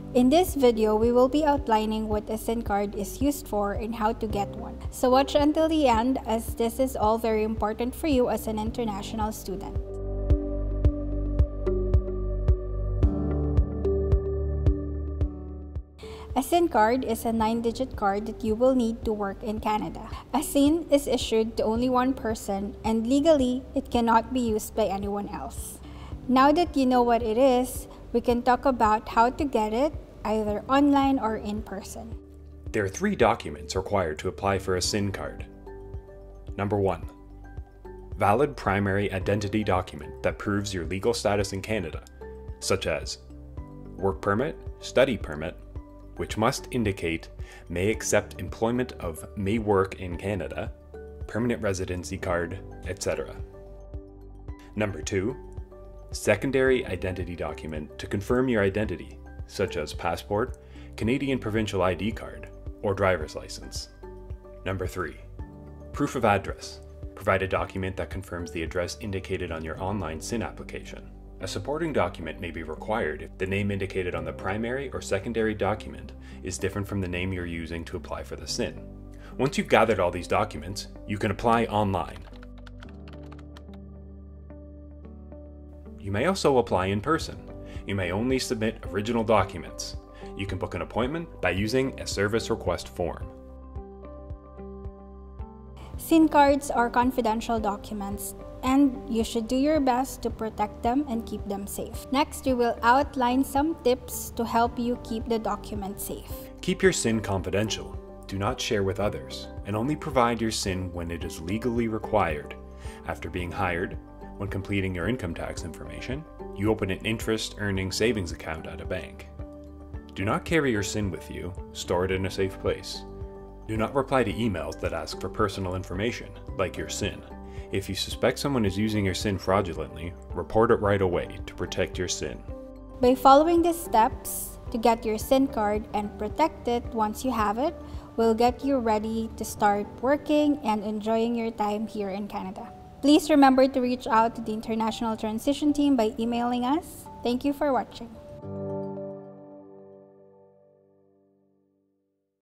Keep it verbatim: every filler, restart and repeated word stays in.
In this video, we will be outlining what a SIM card is used for and how to get one. So watch until the end, as this is all very important for you as an international student. A SIM card is a nine-digit card that you will need to work in Canada. A SIM is issued to only one person, and legally, it cannot be used by anyone else. Now that you know what it is, we can talk about how to get it, either online or in person. There are three documents required to apply for a SIM card. Number one, valid primary identity document that proves your legal status in Canada, such as work permit, study permit, which must indicate may accept employment of may work in Canada, permanent residency card, et cetera. Number two, secondary identity document to confirm your identity, such as passport, Canadian provincial I D card, or driver's license. Number three, proof of address. Provide a document that confirms the address indicated on your online SIM application. A supporting document may be required if the name indicated on the primary or secondary document is different from the name you're using to apply for the SIM. Once you've gathered all these documents, you can apply online. You may also apply in person. You may only submit original documents. You can book an appointment by using a service request form. SIM cards are confidential documents, and you should do your best to protect them and keep them safe. Next, we will outline some tips to help you keep the document safe. Keep your SIM confidential. Do not share with others, and only provide your SIM when it is legally required. After being hired, when completing your income tax information, you open an interest-earning savings account at a bank. Do not carry your SIM with you. Store it in a safe place. Do not reply to emails that ask for personal information, like your SIM. If you suspect someone is using your SIM fraudulently, report it right away to protect your SIM. By following these steps to get your SIM card and protect it once you have it, will get you ready to start working and enjoying your time here in Canada. Please remember to reach out to the International Transition Team by emailing us. Thank you for watching.